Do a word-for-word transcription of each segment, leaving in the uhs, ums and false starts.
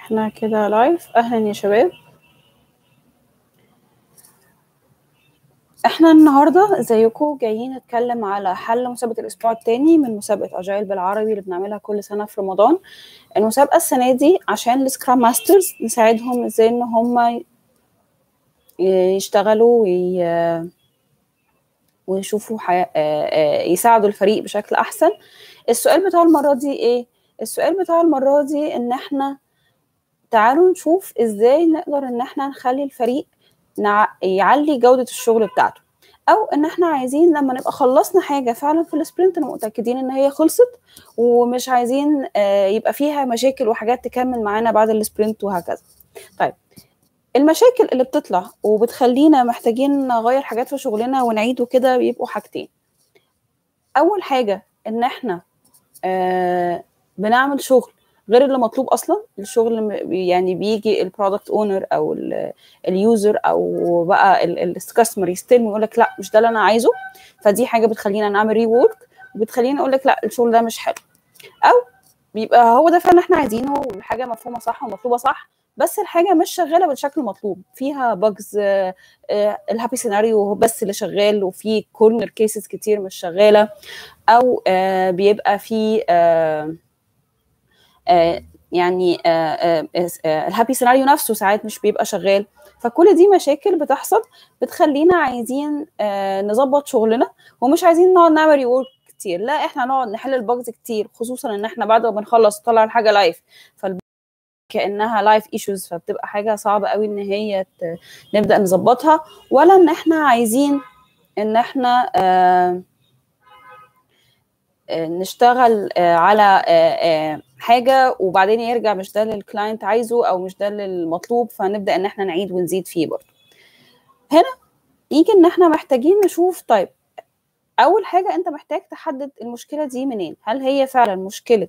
احنا كده لايف. اهلا يا شباب. احنا النهارده ازيكم جايين نتكلم على حل مسابقه الاسبوع الثاني من مسابقه اجايل بالعربي اللي بنعملها كل سنه في رمضان. المسابقه السنه دي عشان السكرام ماسترز نساعدهم ازاي ان هم يشتغلوا وي... ويشوفوا حي... يساعدوا الفريق بشكل احسن. السؤال بتاع المره دي ايه؟ السؤال بتاع المره دي ان احنا تعالوا نشوف ازاي نقدر ان احنا نخلي الفريق نع... يعلي جودة الشغل بتاعته، او ان احنا عايزين لما نبقى خلصنا حاجة فعلا في السبرنت نبقى متأكدين ان هي خلصت ومش عايزين آه يبقى فيها مشاكل وحاجات تكمل معانا بعد السبرنت وهكذا. طيب المشاكل اللي بتطلع وبتخلينا محتاجين نغير حاجات في شغلنا ونعيد وكده بيبقوا حاجتين. اول حاجة ان احنا آه بنعمل شغل غير اللي مطلوب اصلا. الشغل يعني بيجي البرودكت اونر او اليوزر او بقى الكاستمر يستلم ويقول لك لا مش ده اللي انا عايزه، فدي حاجه بتخلينا نعمل ري وورك وبتخلينا نقول لك لا الشغل ده مش حلو، او بيبقى هو ده فعلا احنا عايزينه والحاجه مفهومه صح ومطلوبه صح بس الحاجه مش شغاله بالشكل المطلوب، فيها باجز، الهابي سيناريو بس اللي شغال وفي كورنر كيسز كتير مش شغاله، او آه بيبقى في آه آه يعني آه آه آه الهابي سيناريو نفسه ساعات مش بيبقى شغال. فكل دي مشاكل بتحصل بتخلينا عايزين آه نظبط شغلنا ومش عايزين نقعد نعمل ريورك كتير، لا احنا نقعد نحل الباجز كتير، خصوصا ان احنا بعد ما بنخلص نطلع الحاجه لايف كانها لايف ايشوز، فبتبقى حاجه صعبه قوي ان هي نبدا نظبطها، ولا ان احنا عايزين ان احنا آه نشتغل على حاجه وبعدين يرجع مش ده اللي الكلاينت عايزه او مش ده اللي المطلوب، فنبدا ان احنا نعيد ونزيد فيه برضه. هنا يجي ان احنا محتاجين نشوف طيب اول حاجه انت محتاج تحدد المشكله دي منين. هل هي فعلا مشكله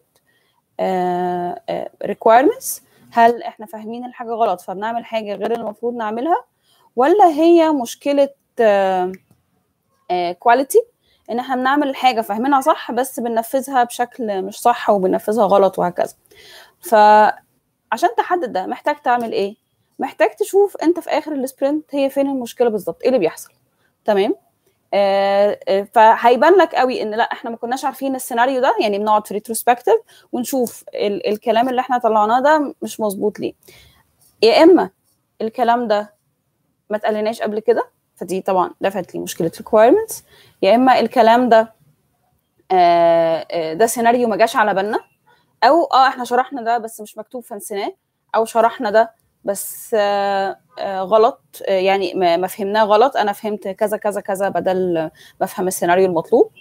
requirements؟ هل احنا فاهمين الحاجه غلط فبنعمل حاجه غير المفروض نعملها، ولا هي مشكله quality ان احنا بنعمل الحاجه فاهمينها صح بس بننفذها بشكل مش صح وبننفذها غلط وهكذا. فعشان تحدد ده محتاج تعمل ايه؟ محتاج تشوف انت في اخر السبرنت هي فين المشكله بالظبط، ايه اللي بيحصل. تمام. آه فهيبان لك قوي ان لا احنا ما كناش عارفين السيناريو ده، يعني بنقعد في ريتروسبكتيف ونشوف ال الكلام اللي احنا طلعناه ده مش مظبوط ليه. يا اما الكلام ده ما اتقالناش قبل كده فدي طبعا دفعت لي مشكله requirements، يا اما الكلام ده آه ده سيناريو ما جاش على بالنا، او اه احنا شرحنا ده بس مش مكتوب فنسيناه، او شرحنا ده بس آه آه غلط، آه يعني ما, ما فهمناه غلط، انا فهمت كذا كذا كذا بدل ما افهم السيناريو المطلوب،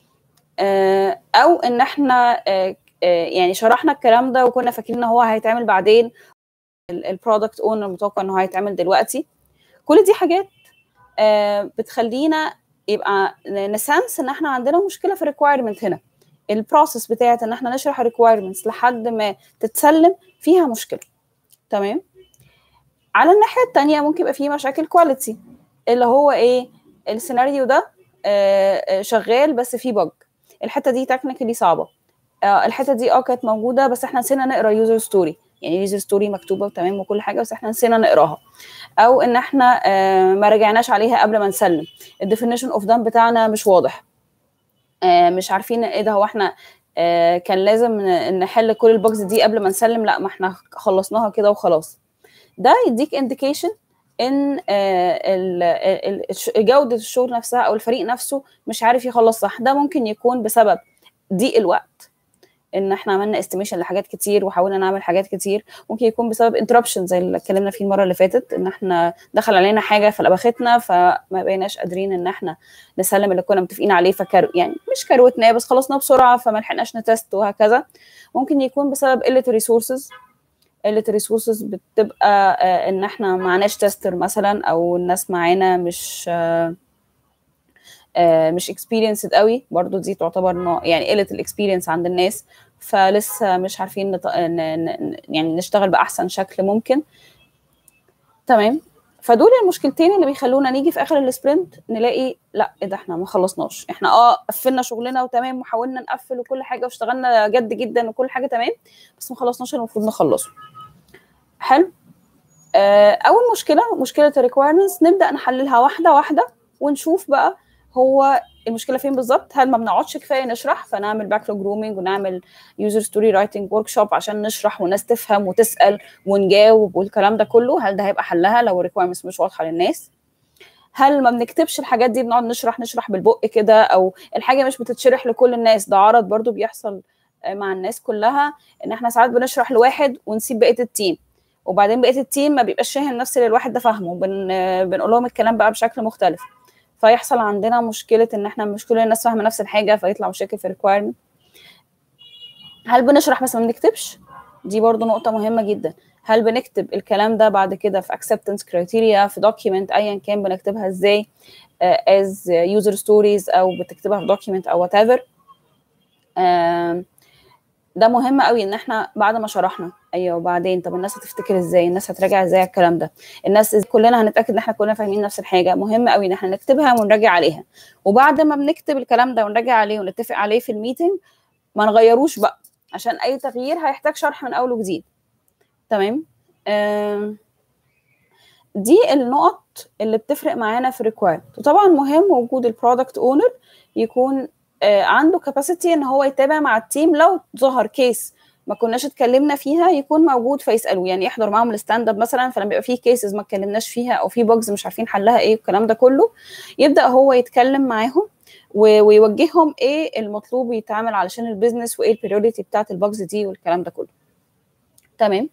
آه او ان احنا آه آه يعني شرحنا الكلام ده وكنا فاكرين ان هو هيتعمل بعدين، البرودكت اونر متوقع انه هيتعمل دلوقتي. كل دي حاجات آه بتخلينا يبقى نسانس ان احنا عندنا مشكله في الريكوايرمنت. هنا البروسيس بتاعت ان احنا نشرح الريكوايرمنتس لحد ما تتسلم فيها مشكله. تمام. على الناحيه الثانيه ممكن يبقى فيه مشاكل كواليتي، اللي هو ايه؟ السيناريو ده آه شغال بس فيه بج، الحته دي تكنيكالي صعبه، آه الحته دي اه كانت موجوده بس احنا نسينا نقرا يوزر ستوري، يعني يوزر ستوري مكتوبه وتمام وكل حاجه بس احنا نسينا نقراها، او ان احنا آه ما رجعناش عليها قبل ما نسلم، الديفينيشن اوف دان بتاعنا مش واضح، آه مش عارفين ايه ده، هو احنا آه كان لازم نحل كل البوكس دي قبل ما نسلم، لا ما احنا خلصناها كده وخلاص. ده يديك انديكيشن ان آه جوده الشغل نفسها او الفريق نفسه مش عارف يخلص صح. ده ممكن يكون بسبب ضيق الوقت، ان احنا عملنا استيميشن لحاجات كتير وحاولنا نعمل حاجات كتير، ممكن يكون بسبب انتربشن زي اللي اتكلمنا فيه المره اللي فاتت، ان احنا دخل علينا حاجه فلبختنا فما بقيناش قادرين ان احنا نسلم اللي كنا متفقين عليه، فكرو يعني مش كروتناه بس خلصناه بسرعه فما لحقناش نتست وهكذا. ممكن يكون بسبب قله الريسورسز، قله الريسورسز بتبقى آه ان احنا معناش تستر مثلا، او الناس معانا مش آه آه مش اكسبيرينسد قوي، برضو دي تعتبر يعني قله الاكسبيرينس عند الناس، فلسه مش عارفين نط... ن... ن... يعني نشتغل باحسن شكل ممكن. تمام. فدول المشكلتين اللي بيخلونا نيجي في اخر السبرنت نلاقي لا ايه ده احنا ما خلصناش، احنا اه قفلنا شغلنا وتمام وحاولنا نقفل وكل حاجه واشتغلنا جد جدا وكل حاجه تمام بس ما خلصناش المفروض نخلصه. حلو. آه اول مشكله مشكله الريكويرمنتس نبدا نحللها واحده واحده ونشوف بقى هو المشكله فين بالظبط. هل ما بنقعدش كفايه نشرح فنعمل باكلوج رومينج ونعمل يوزر ستوري رايتنج ورك شوب عشان نشرح والناس تفهم وتسال ونجاوب والكلام ده كله؟ هل ده هيبقى حلها لو الريكويرمنتس مش واضحه للناس؟ هل ما بنكتبش الحاجات دي، بنقعد نشرح نشرح بالبق كده، او الحاجه مش بتتشرح لكل الناس؟ ده عرض برضو بيحصل مع الناس كلها، ان احنا ساعات بنشرح لواحد ونسيب بقيه التيم، وبعدين بقيه التيم ما بيبقاش فاهم نفس اللي الواحد ده فاهمه، بن... بنقول لهم الكلام بقى بشكل مختلف، فيحصل عندنا مشكله ان احنا مش كل الناس فاهمه نفس الحاجه، فيطلع مشاكل في الريكويرمنت. هل بنشرح بس ما بنكتبش؟ دي برضو نقطه مهمه جدا. هل بنكتب الكلام ده بعد كده في acceptance criteria في document ايا كان بنكتبها ازاي uh, as user stories او بتكتبها في document او whatever؟ uh, ده مهم قوي ان احنا بعد ما شرحنا ايوه وبعدين طب الناس هتفتكر ازاي، الناس هتراجع ازاي الكلام ده، الناس كلنا هنتاكد ان احنا كلنا فاهمين نفس الحاجه. مهم قوي ان احنا نكتبها ونراجع عليها، وبعد ما بنكتب الكلام ده ونراجع عليه ونتفق عليه في الميتنج ما نغيروش بقى، عشان اي تغيير هيحتاج شرح من اول وجديد. تمام. آه دي النقط اللي بتفرق معانا في الريكويرمنت. وطبعا مهم وجود البرودكت اونر يكون آه عنده كاباسيتي ان هو يتابع مع التيم، لو ظهر كيس ما كناش اتكلمنا فيها يكون موجود فيسالوه، يعني يحضر معاهم الستاند اب مثلا، فلما يبقى فيه كيسز ما اتكلمناش فيها او في بوجز مش عارفين حلها ايه الكلام ده كله، يبدا هو يتكلم معاهم ويوجههم ايه المطلوب يتعمل علشان البيزنس وايه البريوريتي بتاعت البوجز دي والكلام ده كله. تمام.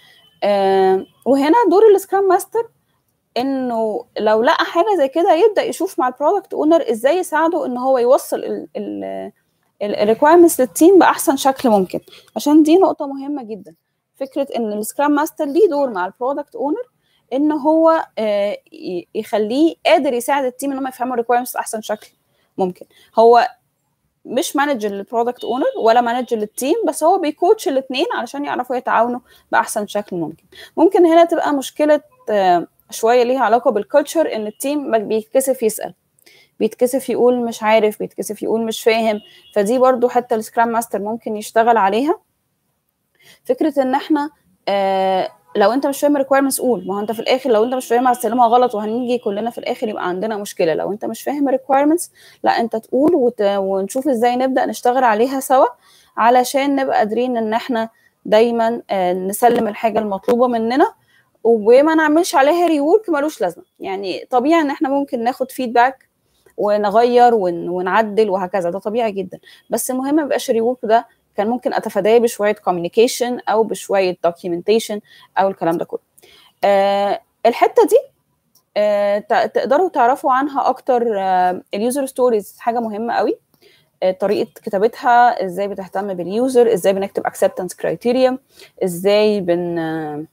آه وهنا دور السكرام ماستر انه لو لقى حاجه زي كده يبدا يشوف مع البرودكت اونر ازاي يساعده ان هو يوصل الريكويرمنتس للتيم باحسن شكل ممكن، عشان دي نقطه مهمه جدا. فكره ان السكرام ماستر ليه دور مع البرودكت اونر ان هو يخليه قادر يساعد التيم ان هم يفهموا الريكويرمنتس احسن شكل ممكن. هو مش مانجر للبرودكت اونر ولا مانجر للتيم، بس هو بيكوتش الاثنين علشان يعرفوا يتعاونوا باحسن شكل ممكن. ممكن هنا تبقى مشكله شويه ليها علاقه بالكالتشر، ان التيم بيتكسف يسال، بيتكسف يقول مش عارف، بيتكسف يقول مش فاهم، فدي برضو حتى السكرام ماستر ممكن يشتغل عليها. فكره ان احنا آه لو انت مش فاهم الريكويرمنتس قول، ما هو انت في الاخر لو انت مش فاهمها هتسلمها غلط وهنيجي كلنا في الاخر يبقى عندنا مشكله. لو انت مش فاهم الريكويرمنتس لا انت تقول وت... ونشوف ازاي نبدا نشتغل عليها سوا علشان نبقى قادرين ان احنا دايما آه نسلم الحاجه المطلوبه مننا وما نعملش عليها ريورك ملوش لازمه. يعني طبيعي ان احنا ممكن ناخد فيدباك ونغير ون... ونعدل وهكذا، ده طبيعي جدا، بس المهم ما يبقاش ريورك ده كان ممكن اتفاداه بشويه كوميونيكيشن او بشويه دوكيومنتيشن او الكلام ده كله. آه الحته دي آه تقدروا تعرفوا عنها اكتر. آه اليوزر ستوريز حاجه مهمه قوي، آه طريقه كتابتها، ازاي بتهتم باليوزر، ازاي بنكتب acceptance criteria، ازاي بن آه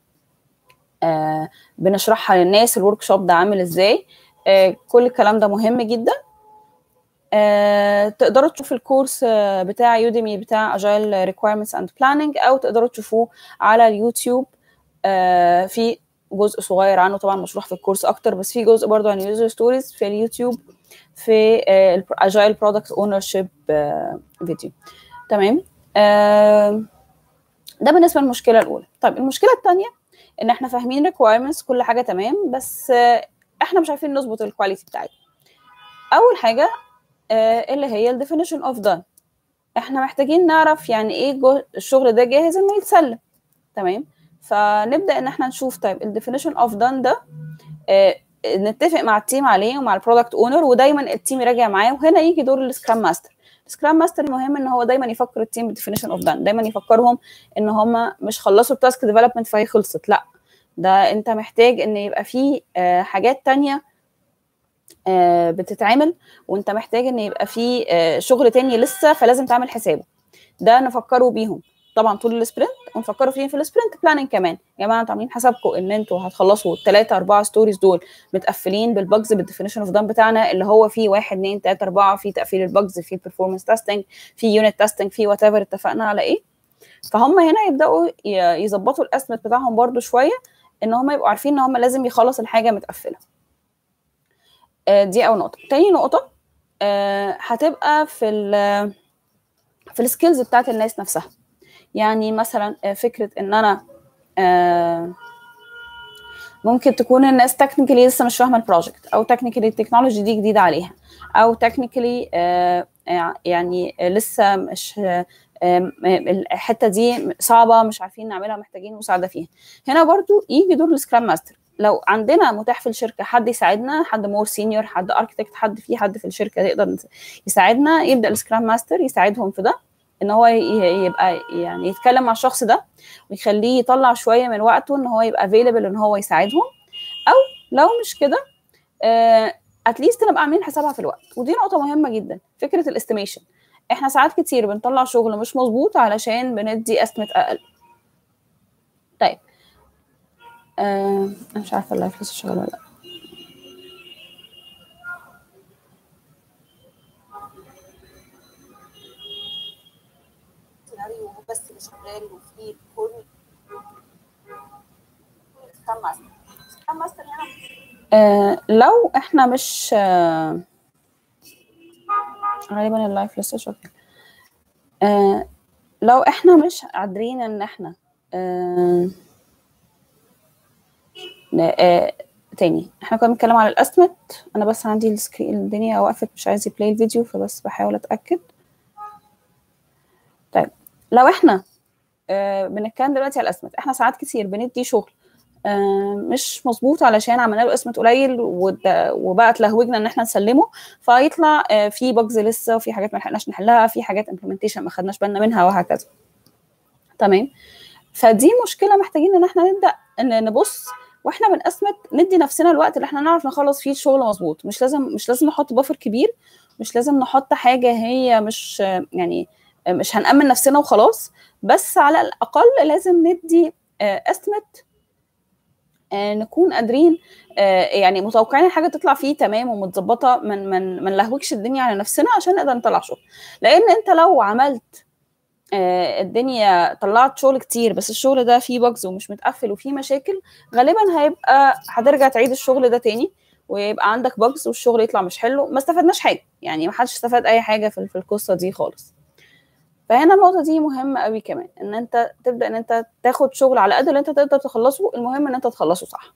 آه بنشرحها للناس، الورك شوب ده عامل ازاي. آه كل الكلام ده مهم جدا. آه، تقدروا تشوفوا الكورس آه، بتاع يوديمي بتاع Agile Requirements and Planning، او تقدروا تشوفوه على اليوتيوب. آه، في جزء صغير عنه طبعا مشروح في الكورس اكتر، بس في جزء برضو عن يوزر ستوريز في اليوتيوب في آه، Agile Product Ownership آه، فيديو. تمام. آه، ده بالنسبه للمشكله الاولى. طيب المشكله الثانيه ان احنا فاهمين requirements كل حاجه تمام، بس آه، احنا مش عارفين نظبط الكواليتي بتاعتها. اول حاجه اللي هي ال definition of done، احنا محتاجين نعرف يعني ايه الشغل ده جاهز انه يتسلم. تمام. فنبدا ان احنا نشوف طيب ال definition of done ده اه نتفق مع التيم عليه ومع البرودكت اونر، ودايما التيم يراجع معاه. وهنا يجي دور السكرام ماستر. السكرام ماستر مهم ان هو دايما يفكر التيم بالديفينيشن اوف دان، دايما يفكرهم ان هم مش خلصوا التاسك ديفلوبمنت فهي خلصت، لا ده انت محتاج ان يبقى فيه اه حاجات تانية آه بتتعمل، وانت محتاج ان يبقى في آه شغل تاني لسه، فلازم تعمل حسابه. ده نفكروا بيهم طبعا طول السبرنت، ونفكروا فيهم في السبرنت بلاننج كمان. يا جماعه انتوا عاملين حسابكم ان انتوا هتخلصوا الثلاثه اربعه ستوريز دول متقفلين بالبجز بالديفينيشن اوف دان بتاعنا، اللي هو فيه واحد اثنين ثلاثه اربعه، في تقفيل البجز، في البرفورمانس تيستنج، في يونت تيستنج، في وات ايفر اتفقنا على ايه. فهم هنا يبداوا يظبطوا الاستيميت بتاعهم برده شويه، ان هم يبقوا عارفين ان هم لازم يخلص الحاجه متقفله. دي اول نقطه. تاني نقطه أه هتبقى في ال في السكيلز بتاعت الناس نفسها. يعني مثلا فكره ان انا أه ممكن تكون الناس تكنيكالي لسه مش فاهمه البروجكت، او تكنيكالي التكنولوجي دي جديده عليها، او تكنيكالي يعني لسه مش الحته دي صعبه مش عارفين نعملها، محتاجين مساعده فيها. هنا برضو يجي دور السكرام ماستر. لو عندنا متاح في الشركه حد يساعدنا، حد مور سينيور، حد اركتكت، حد في حد في الشركه يقدر يساعدنا، يبدا السكرام ماستر يساعدهم في ده، ان هو يبقى يعني يتكلم مع الشخص ده ويخليه يطلع شويه من وقته ان هو يبقى افيلبل ان هو يساعدهم. او لو مش كده اتليست نبقى عاملين حسابها في الوقت. ودي نقطه مهمه جدا، فكره الاستيميشن. احنا ساعات كتير بنطلع شغل مش مظبوط علشان بندي استمت اقل. طيب آه، انا مش عارفه اللايف لسه شغال ولا لا. سيناريو بس اللي شغال وفي كل سكرام ماستر. سكرام ماستر هنا آه لو احنا مش آه غالبا اللايف لسه شغال. آه لو احنا مش قادرين ان احنا آه آه تاني، احنا كنا بنتكلم على الاستمت. انا بس عندي السكرين الدنيا وقفت مش عايز يبلاي الفيديو، فبس بحاول اتاكد. طيب لو احنا آه بنتكلم دلوقتي على الاستمت، احنا ساعات كتير بندي شغل آه مش مظبوط علشان عملنا له استمت قليل وبقى اتلهوجنا ان احنا نسلمه، فيطلع آه في بجز لسه، وفي حاجات ما لحقناش نحلها، في حاجات امبلمنتيشن ما خدناش بالنا منها، وهكذا. تمام. فدي مشكله محتاجين ان احنا نبدا ان نبص واحنا بنقسمت، ندي نفسنا الوقت اللي احنا نعرف نخلص فيه الشغل مظبوط. مش لازم مش لازم نحط بافر كبير، مش لازم نحط حاجه هي مش يعني مش هنأمن نفسنا وخلاص، بس على الاقل لازم ندي استمت نكون قادرين يعني متوقعين الحاجه تطلع فيه تمام ومتظبطه، من من ما نلهوكش الدنيا على نفسنا عشان نقدر نطلع شغل. لان انت لو عملت الدنيا طلعت شغل كتير بس الشغل ده فيه بجز ومش متقفل وفيه مشاكل، غالبا هيبقى هترجع تعيد الشغل ده تاني ويبقى عندك بجز والشغل يطلع مش حلو، ما استفدناش حاجه، يعني ما حدش استفاد اي حاجه في في القصه دي خالص. فهنا النقطه دي مهمه قوي كمان، ان انت تبدا ان انت تاخد شغل على قد اللي انت تقدر تخلصه، المهم ان انت تخلصه صح.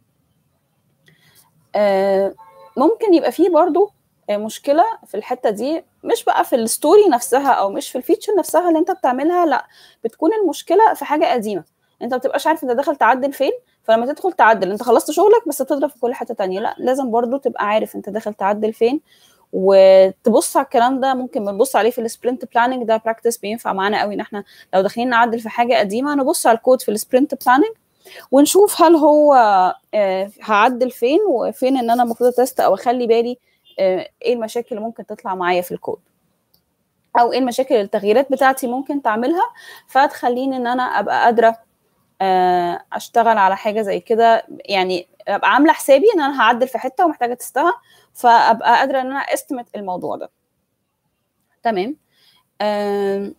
آه ممكن يبقى فيه برضو مشكله في الحته دي، مش بقى في الستوري نفسها او مش في الفيتشر نفسها اللي انت بتعملها، لا، بتكون المشكله في حاجه قديمه انت ما بتبقاش عارف انت داخل تعدل فين. فلما تدخل تعدل انت خلصت شغلك بس بتضرب في كل حته تانية، لا، لازم برضو تبقى عارف انت داخل تعدل فين وتبص على الكلام ده. ممكن بنبص عليه في السبرنت بلاننج، ده براكتس بينفع معانا قوي، ان احنا لو داخلين نعدل في حاجه قديمه نبص على الكود في السبرنت بلاننج ونشوف هل هو آه هعدل فين، وفين ان انا المفروض اتست او اخلي بالي آه ايه المشاكل اللي ممكن تطلع معايا في الكود، او ايه المشاكل التغييرات بتاعتي ممكن تعملها فتخليني ان انا ابقى قادره آه اشتغل على حاجه زي كده. يعني ابقى عامله حسابي ان انا هعدل في حته ومحتاجه تستها، فابقى قادره ان انا استمت الموضوع ده. تمام. آه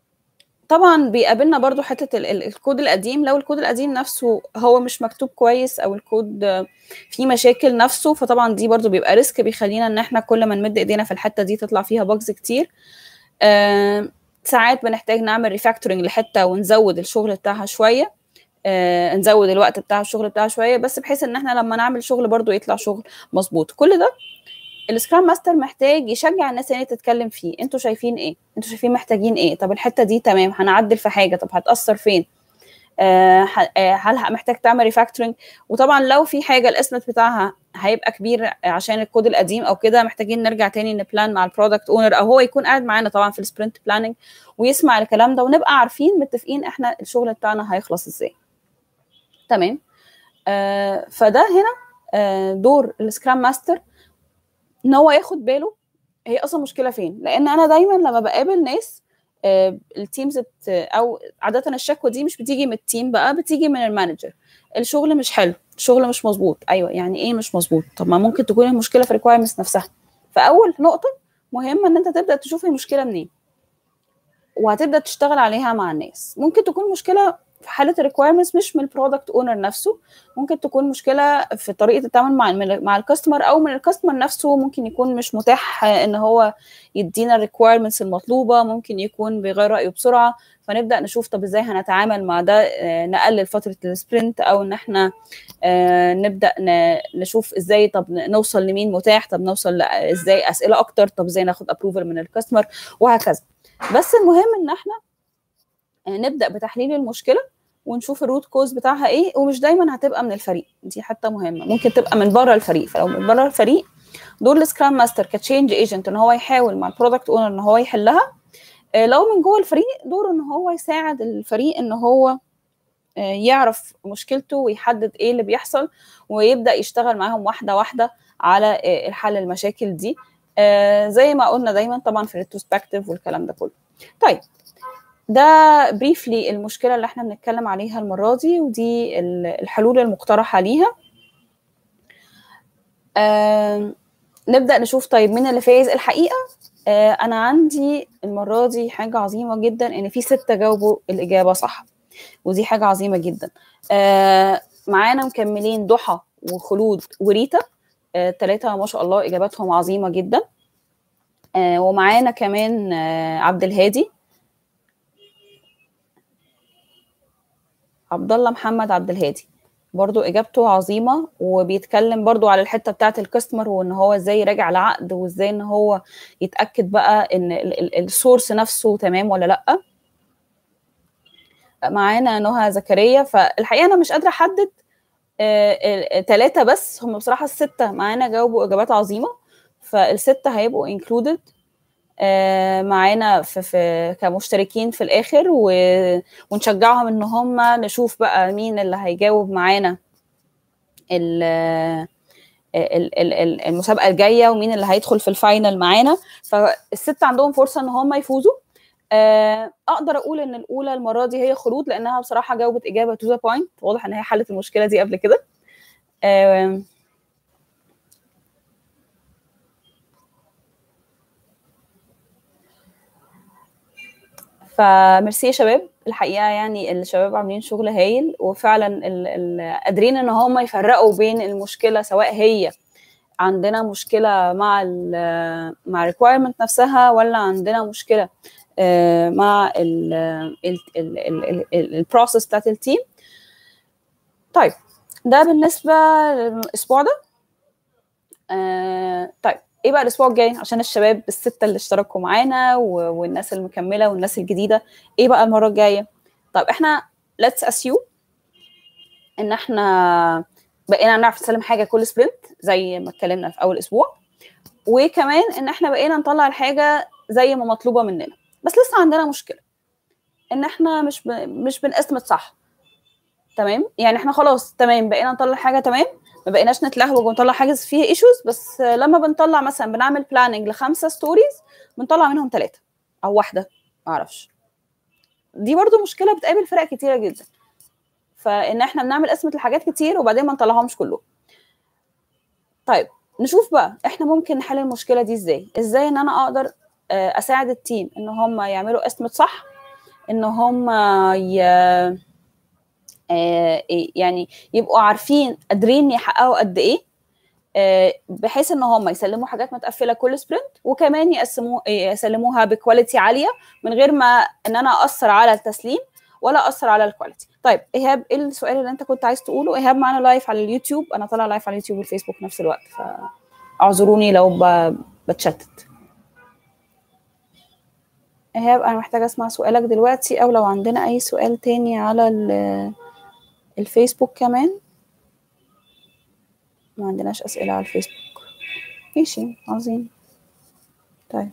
طبعا بيقابلنا برضو حته الكود القديم. لو الكود القديم نفسه هو مش مكتوب كويس او الكود فيه مشاكل نفسه، فطبعا دي برضو بيبقى ريسك بيخلينا ان احنا كل ما نمد ايدينا في الحته دي تطلع فيها باجز كتير. آه ساعات بنحتاج نعمل ريفاكتورنج لحته ونزود الشغل بتاعها شويه، آه نزود الوقت بتاع الشغل بتاعها شويه، بس بحيث ان احنا لما نعمل شغل برضو يطلع شغل مظبوط. كل ده السكرام ماستر محتاج يشجع الناس ان هي تتكلم فيه. انتوا شايفين ايه؟ انتوا شايفين محتاجين ايه؟ طب الحته دي تمام، هنعدل في حاجه، طب هتاثر فين؟ آه هل محتاج تعمل ريفاكتورنج؟ وطبعا لو في حاجه الاسمت بتاعها هيبقى كبير عشان الكود القديم او كده، محتاجين نرجع تاني نبلان مع البرودكت اونر، او هو يكون قاعد معانا طبعا في السبرنت بلاننج ويسمع الكلام ده، ونبقى عارفين متفقين احنا الشغل بتاعنا هيخلص ازاي. تمام. آه فده هنا آه دور السكرام ماستر، ان هو ياخد باله هي اصلا مشكله فين. لان انا دايما لما بقابل ناس آه التيمز او عاده الشكوى دي مش بتيجي من التيم بقى، بتيجي من المانجر. الشغل مش حلو، الشغل مش مظبوط. ايوه، يعني ايه مش مظبوط؟ طب ما ممكن تكون المشكله في الريكوايرمنتس نفسها. فاول نقطه مهمه ان انت تبدا تشوف المشكله منين وهتبدا تشتغل عليها مع الناس. ممكن تكون مشكله في حاله الريكوايرمنتس مش من البرودكت اونر نفسه، ممكن تكون مشكله في طريقه التعامل مع مع الكاستمر، او من الكاستمر نفسه ممكن يكون مش متاح ان هو يدينا الريكوايرمنتس المطلوبه، ممكن يكون بيغير رايه بسرعه. فنبدا نشوف طب ازاي هنتعامل مع ده، آه نقلل فتره السبرنت، او ان احنا آه نبدا نشوف ازاي طب نوصل لمين متاح، طب نوصل ازاي اسئله اكتر، طب ازاي ناخد ابروفل من الكاستمر وهكذا. بس المهم ان احنا نبدا بتحليل المشكله ونشوف الروت كوز بتاعها ايه، ومش دايما هتبقى من الفريق، دي حتى مهمه، ممكن تبقى من بره الفريق. فلو من بره الفريق دور السكرام ماستر كتشينج ايجنت ان هو يحاول مع البرودكت اونر ان هو يحلها. لو من جوه الفريق دوره ان هو يساعد الفريق ان هو يعرف مشكلته ويحدد ايه اللي بيحصل، ويبدا يشتغل معاهم واحده واحده على الحل المشاكل دي، زي ما قلنا دايما طبعا في الريتروسبكتيف والكلام ده كله. طيب ده بريفلي المشكله اللي احنا بنتكلم عليها المره دي، ودي الحلول المقترحه ليها. آه نبدا نشوف طيب مين اللي فايز. الحقيقه آه انا عندي المره دي حاجه عظيمه جدا، ان في سته جاوبوا الاجابه صح، ودي حاجه عظيمه جدا. آه معانا مكملين ضحى وخلود وريتا، ثلاثه آه ما شاء الله اجاباتهم عظيمه جدا. آه ومعانا كمان آه عبد الهادي، عبد الله محمد عبد الهادي برضو اجابته عظيمه، وبيتكلم برضو على الحته بتاعه الكاستمر، وان هو ازاي يراجع العقد، وازاي ان هو يتاكد بقى ان السورس نفسه تمام ولا لا. معانا نهى زكريا. فالحقيقه انا مش قادره احدد ثلاثه بس، هم بصراحه السته معانا جاوبوا اجابات عظيمه، فالسته هيبقوا انكلودد معانا في, في كمشتركين في الاخر، ونشجعهم ان هم نشوف بقى مين اللي هيجاوب معانا المسابقه الجايه، ومين اللي هيدخل في الفاينل معانا. فالست عندهم فرصه ان هم يفوزوا. اقدر اقول ان الاولى المره دي هي خلود، لانها بصراحه جاوبت اجابه تو ذا بوينت، واضح ان هي حلت المشكله دي قبل كده. فميرسي يا شباب، الحقيقه يعني الشباب عاملين شغل هايل، وفعلا قادرين ان هم يفرقوا بين المشكله، سواء هي عندنا مشكله مع ال مع الريكوايرمنت نفسها، ولا عندنا مشكله مع البروسيس بتاعت التيم. طيب ده بالنسبه للاسبوع ده. طيب ايه بقى الاسبوع الجاي عشان الشباب السته اللي اشتركوا معانا والناس المكمله والناس الجديده؟ ايه بقى المره الجايه؟ طيب احنا let's assume ان احنا بقينا نعرف نسلم حاجه كل سبرنت زي ما اتكلمنا في اول اسبوع، وكمان ان احنا بقينا نطلع الحاجه زي ما مطلوبه مننا، بس لسه عندنا مشكله ان احنا مش ب... مش بنقسمت صح. تمام، يعني احنا خلاص تمام بقينا نطلع حاجه تمام، ما بقيناش نتلهوج ونطلع حاجه فيها ايشوز، بس لما بنطلع مثلا بنعمل بلاننج لخمسه ستوريز بنطلع منهم ثلاثه او واحده ما اعرفش. دي برضو مشكله بتقابل فرق كتيره جدا، فان احنا بنعمل قسمه الحاجات كتير وبعدين ما نطلعهمش كلهم. طيب نشوف بقى احنا ممكن نحل المشكله دي ازاي. ازاي ان انا اقدر اساعد التيم ان هم يعملوا قسمه صح، ان هم ي... يعني يبقوا عارفين قادرين يحققوا قد ايه، بحيث ان هم يسلموا حاجات متقفله كل سبرنت، وكمان يقسموا يسلموها بكواليتي عاليه من غير ما ان انا اثر على التسليم ولا اثر على الكواليتي. طيب ايهاب، ايه السؤال اللي انت كنت عايز تقوله؟ ايهاب معانا لايف على اليوتيوب، انا طالعه لايف على اليوتيوب والفيسبوك في نفس الوقت، فاعذروني لو بتشتت. ايهاب انا محتاجه اسمع سؤالك دلوقتي، او لو عندنا اي سؤال تاني على الفيسبوك كمان. ما عندناش اسئله على الفيسبوك. ماشي عظيم. طيب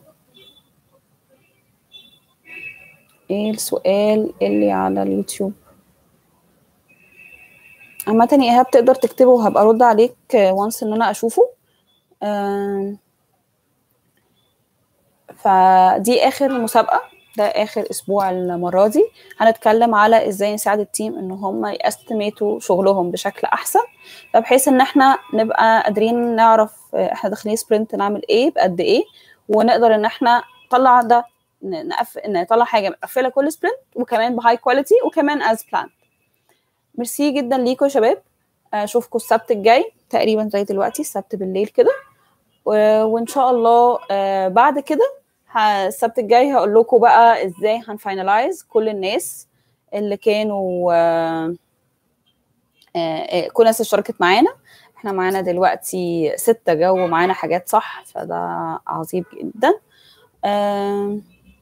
ايه السؤال اللي على اليوتيوب؟ عامة يا ايهاب تقدر تكتبه وهبقى ارد عليك وانس ان انا اشوفه. فدي اخر مسابقة، ده اخر اسبوع المرة دي. هنتكلم على ازاي نساعد التيم ان هم يستميتوا شغلهم بشكل احسن، بحيث ان احنا نبقى قادرين نعرف احنا داخلين سبرنت نعمل ايه بقد ايه، ونقدر ان احنا نطلع ده نقف... نطلع حاجه مقفله كل سبرنت، وكمان بهاي كواليتي، وكمان از بلان. ميرسي جدا ليكم يا شباب، اشوفكم السبت الجاي تقريبا زي دلوقتي السبت بالليل كده، و... وان شاء الله بعد كده السبت الجاي هقول لكم بقى ازاي هنفاينلايز كل الناس اللي كانوا آه آه كل الناس اشتركت معانا. احنا معانا دلوقتي ستة جو معانا حاجات صح، فده عظيم جدا. آه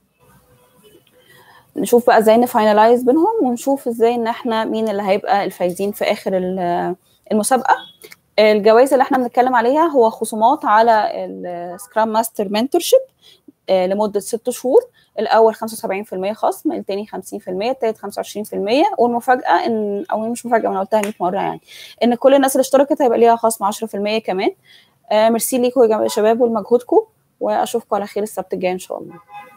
نشوف بقى ازاي نفاينلايز بينهم، ونشوف ازاي ان احنا مين اللي هيبقى الفايزين في اخر المسابقه. الجوائز اللي احنا بنتكلم عليها هو خصومات على السكرام ماستر منتورشيب لمده ست شهور. الاول خمسة وسبعين بالمية خصم، الثاني خمسين بالمية، الثالث خمسة وعشرين بالمية، والمفاجاه ان او مش مفاجاه، انا قلتها مية مره يعني، ان كل الناس اللي اشتركت هيبقى ليها خصم عشرة بالمية كمان. آه ميرسي ليكم يا شباب ولمجهودكم، واشوفكم على خير السبت الجاي ان شاء الله.